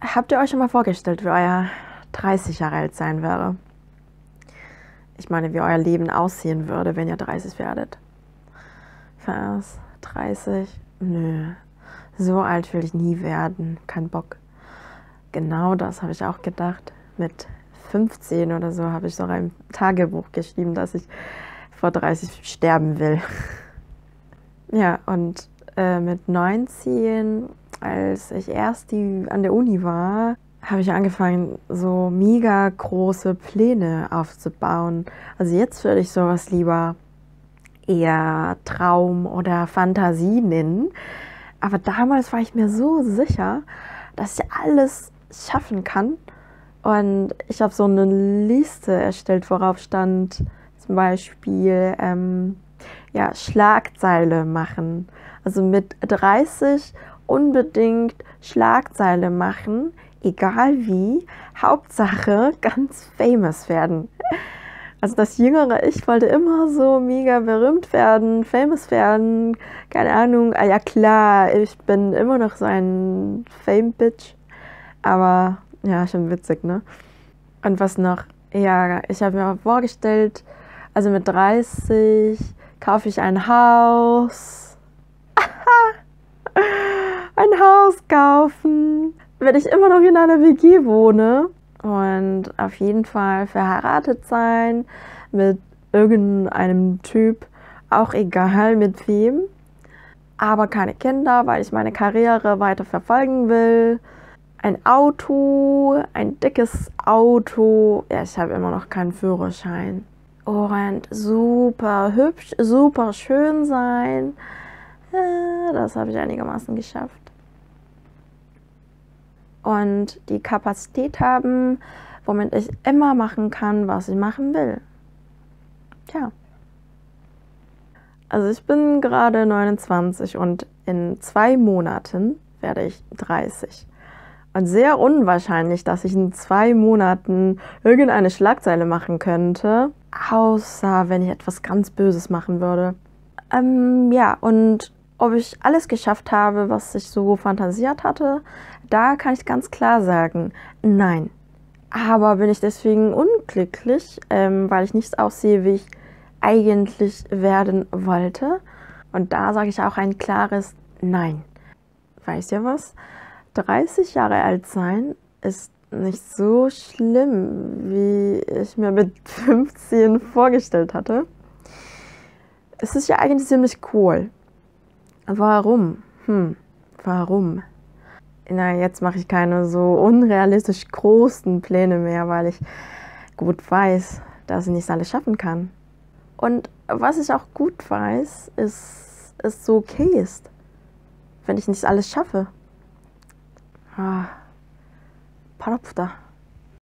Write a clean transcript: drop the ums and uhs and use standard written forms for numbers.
Habt ihr euch schon mal vorgestellt, wie euer 30 Jahre alt sein wäre? Ich meine, wie euer Leben aussehen würde, wenn ihr 30 werdet. Was? 30? Nö. So alt will ich nie werden. Kein Bock. Genau das habe ich auch gedacht. Mit 15 oder so habe ich noch ein Tagebuch geschrieben, dass ich vor 30 sterben will. Ja, und mit 19, als ich erst an der Uni war, habe ich angefangen, so mega große Pläne aufzubauen. Also jetzt würde ich sowas lieber eher Traum oder Fantasie nennen. Aber damals war ich mir so sicher, dass ich alles schaffen kann. Und ich habe so eine Liste erstellt, worauf stand zum Beispiel ja, Schlagzeile machen. Also mit 30 unbedingt Schlagzeile machen, egal wie, Hauptsache ganz famous werden. Also das jüngere Ich wollte immer so mega berühmt werden, famous werden, keine Ahnung. Ah ja klar, ich bin immer noch so ein Fame-Bitch, aber ja, schon witzig, ne? Und was noch? Ja, ich habe mir vorgestellt, also mit 30 kaufe ich ein Haus. Ein Haus kaufen, wenn ich immer noch in einer WG wohne. Und auf jeden Fall verheiratet sein mit irgendeinem Typ, auch egal mit wem. Aber keine Kinder, weil ich meine Karriere weiter verfolgen will. Ein Auto, ein dickes Auto. Ja, ich habe immer noch keinen Führerschein. Und super hübsch, super schön sein. Das habe ich einigermaßen geschafft. Und die Kapazität haben, womit ich immer machen kann, was ich machen will. Tja. Also ich bin gerade 29 und in 2 Monaten werde ich 30. Und sehr unwahrscheinlich, dass ich in 2 Monaten irgendeine Schlagzeile machen könnte, außer wenn ich etwas ganz Böses machen würde. Ja, und ob ich alles geschafft habe, was ich so fantasiert hatte, da kann ich ganz klar sagen, nein. Aber bin ich deswegen unglücklich, weil ich nicht aussehe, wie ich eigentlich werden wollte? Und da sage ich auch ein klares Nein. Weißt ihr was? 30 Jahre alt sein ist nicht so schlimm, wie ich mir mit 15 vorgestellt hatte. Es ist ja eigentlich ziemlich cool. Warum? Warum? Na, jetzt mache ich keine so unrealistisch großen Pläne mehr, weil ich gut weiß, dass ich nicht alles schaffen kann. Und was ich auch gut weiß, ist, es so okay ist, wenn ich nicht alles schaffe. Paropfta.